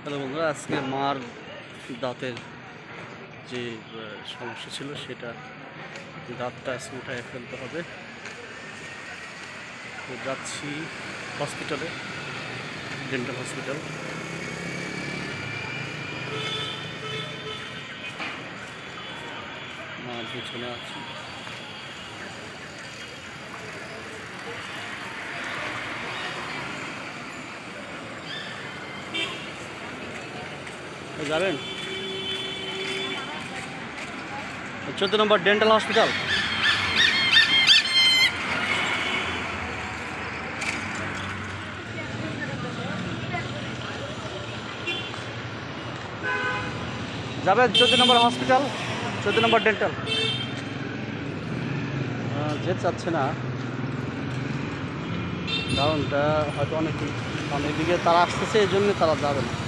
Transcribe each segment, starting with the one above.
Hello বন্ধুরা, আজকে মার দাঁতের যে সমস্যা ছিল সেটা দাঁতটা আজকে উঠায় ফেলতে হবে। তো যাচ্ছি হসপিটালে, ডেন্টাল হসপিটাল। মার পিছনে আছি। যাবেন 14 নম্বর ডেন্টাল হসপিটাল। যাবেন 14 নম্বর হসপিটাল, 14 নম্বর ডেন্টাল। যেতে চাচ্ছে না, কারণটা হয়তো অনেকেই অনেক দিকে তারা আসতেছে, এই জন্য তারা যাবে না।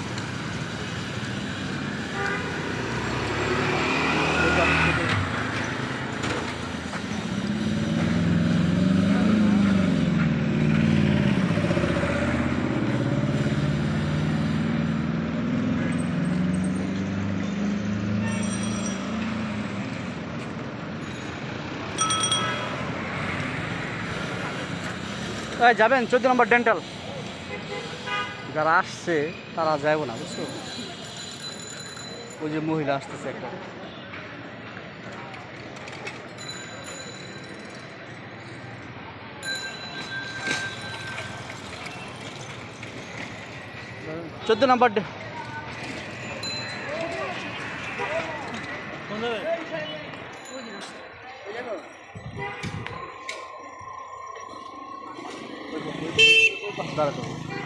যাবেন 14 নম্বর ডেন্টাল। যারা আসছে তারা যাবো না, বুঝছো? ওই যে মহিলা আসতেছে একটা। চোদ্দ নম্বর দাঁড়াতে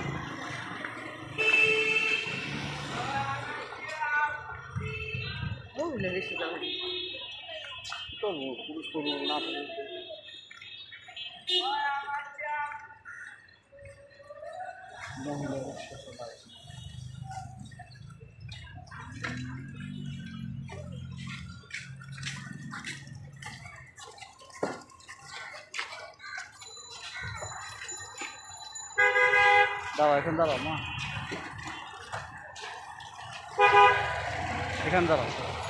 পুরুষ করবো না। মহিলা দাঁড়াও, এখন দাঁড়াও মা, এখানে দাঁড়াও।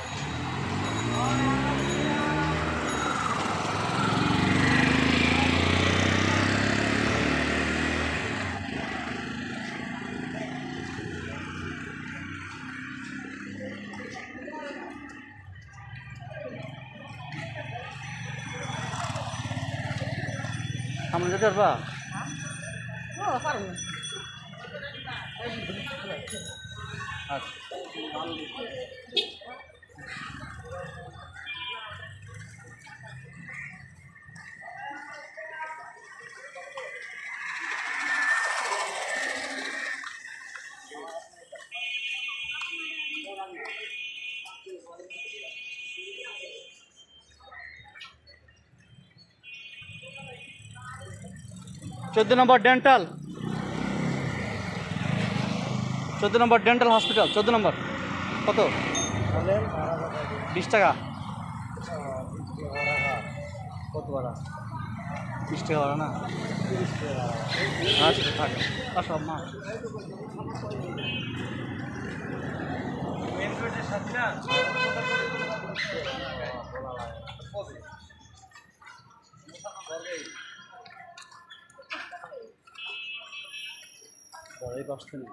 সামনে যেতে পারবা? আচ্ছা, 14 নম্বর ডেন্টাল, 14 নম্বর ডেন্টাল হসপিটাল। 14 নম্বর কত? 20 টাকা। কত ভাড়া? 20 টাকা ভাড়া না? আচ্ছা, থাক, আসো মা। এই বসতে নেই।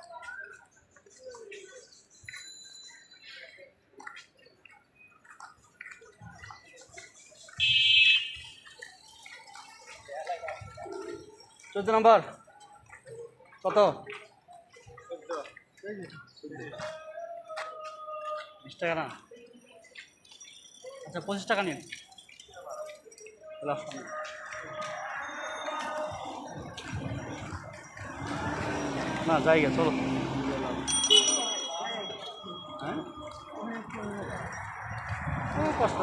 চোদ্দ নম্বর কত? 20 টাকা না? আচ্ছা, 25 টাকা নিন। না, জায়গা চলো। হ্যাঁ, কষ্ট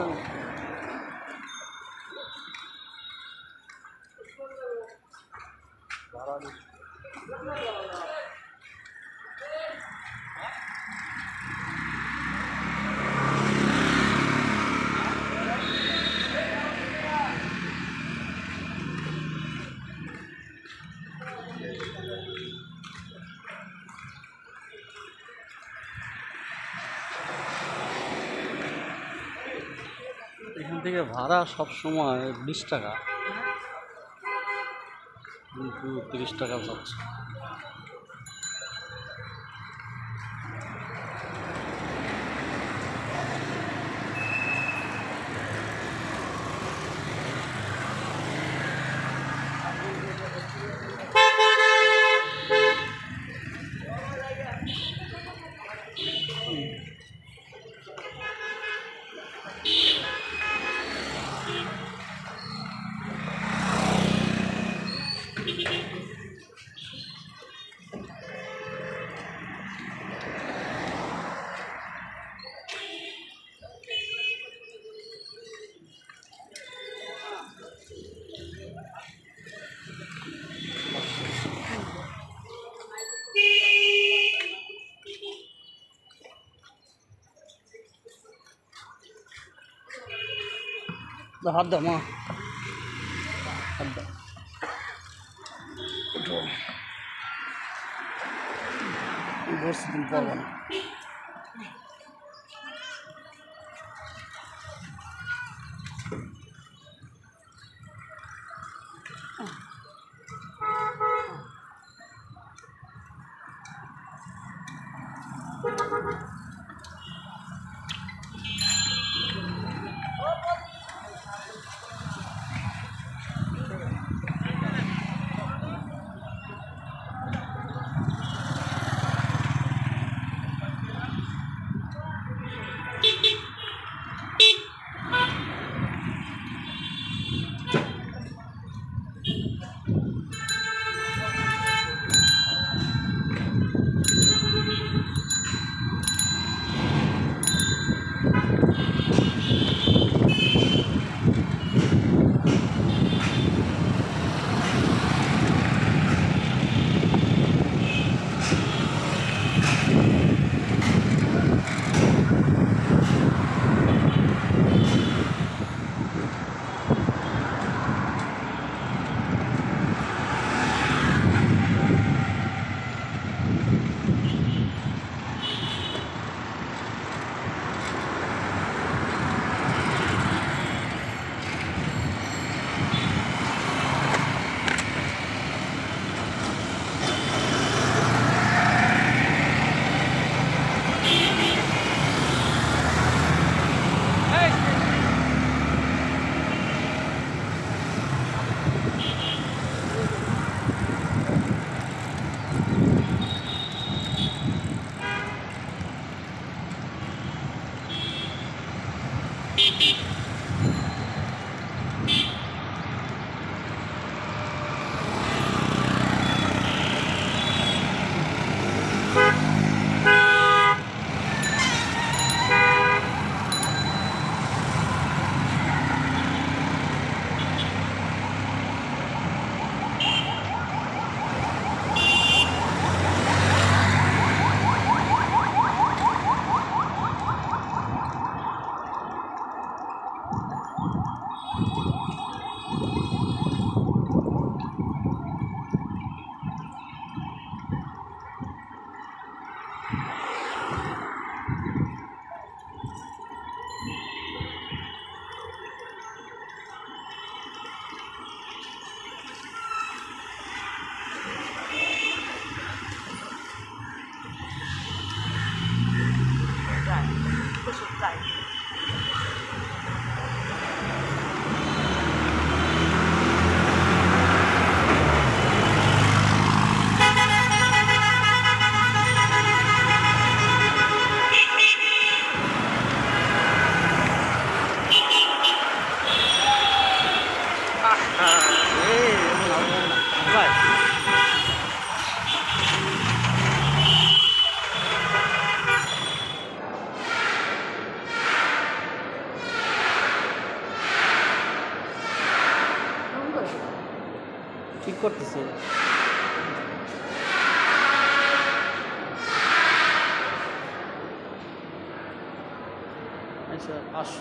থেকে ভাড়া সব সময় 20 টাকা, কিন্তু 30 টাকা যাচ্ছে। হাত দাও মা, হাত দাও। বসে দিন পারবো না। ঠিক করতেছে। আচ্ছা আসো।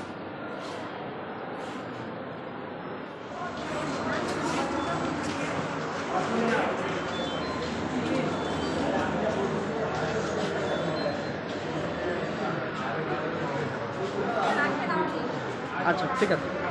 আচ্ছা ঠিক আছে।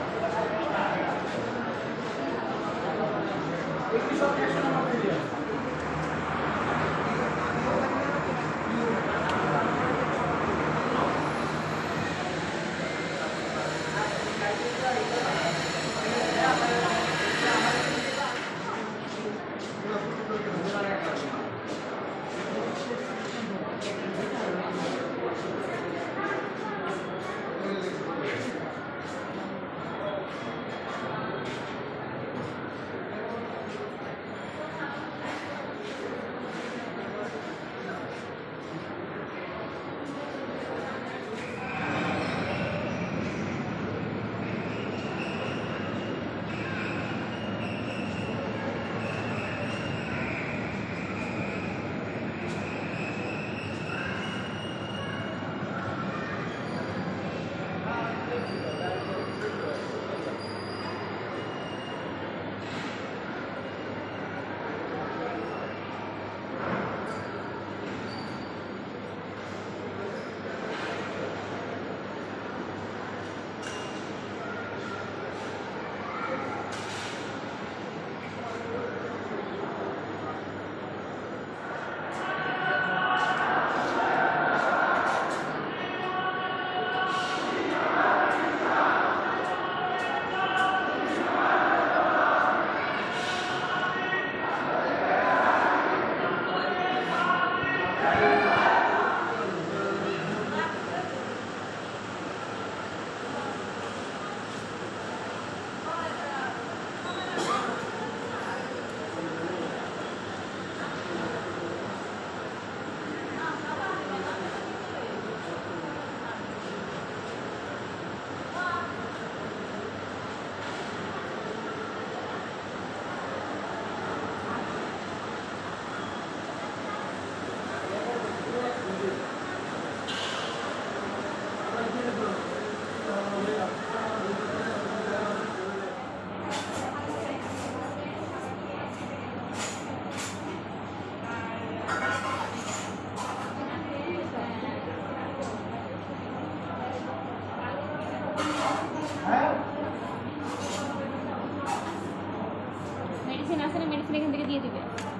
মেডিসিন আছে না, মেডিসিন এখান থেকে দিয়ে দিবে।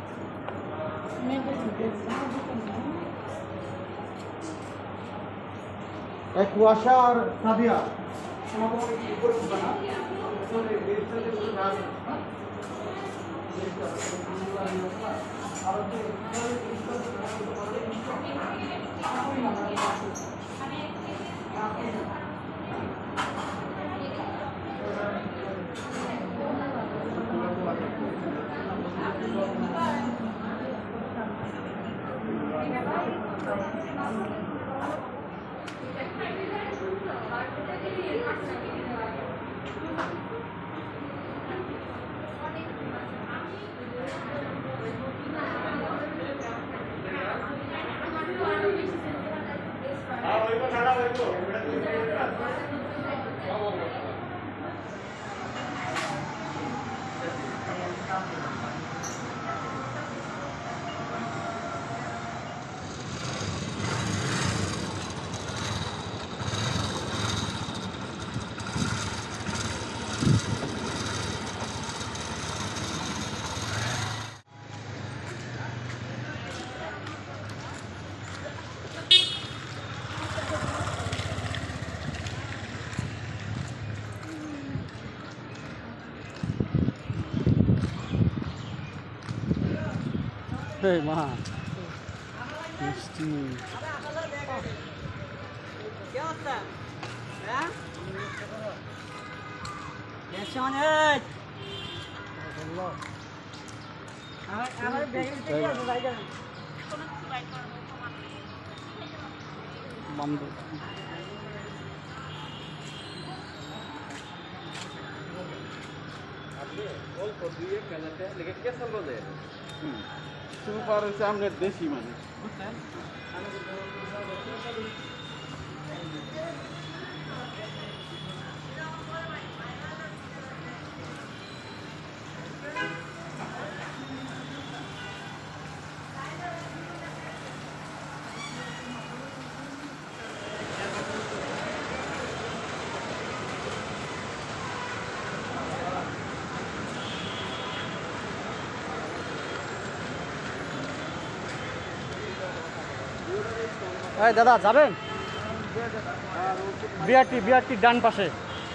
এক কুয়াশা আর সাদিয়া Hey, ma. Misti. क्या होता है? हैं? कैसे होने? हमारे बैग में क्या है भाई जान? बंद। আপনি অল্প দিয়ে খেলাতে লেগে কেসল বলে সুপার হচ্ছে আপনার দেশি মানে বুঝছেন এই দাদা যাবেন বিআরটি ডান পাশে।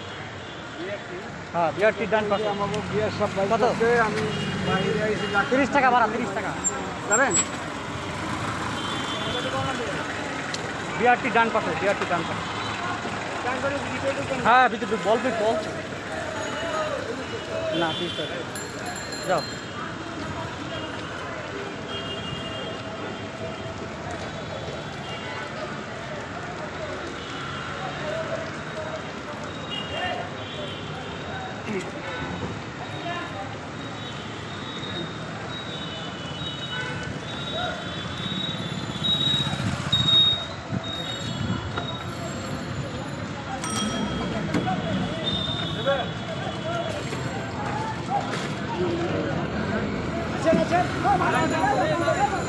হ্যাঁ বিআরটি ডান পাশে। আমাকে বিয়ের সব কত? আমি বাইরে আইছি 30 টাকা ভাড়া, 30 টাকা। যাবেন বিআরটি ডান পাশে, বিআরটি ডান পাশে। হ্যাঁ ভিতরে বলবে বলছে না 30 টাকা। যাও আচ্ছা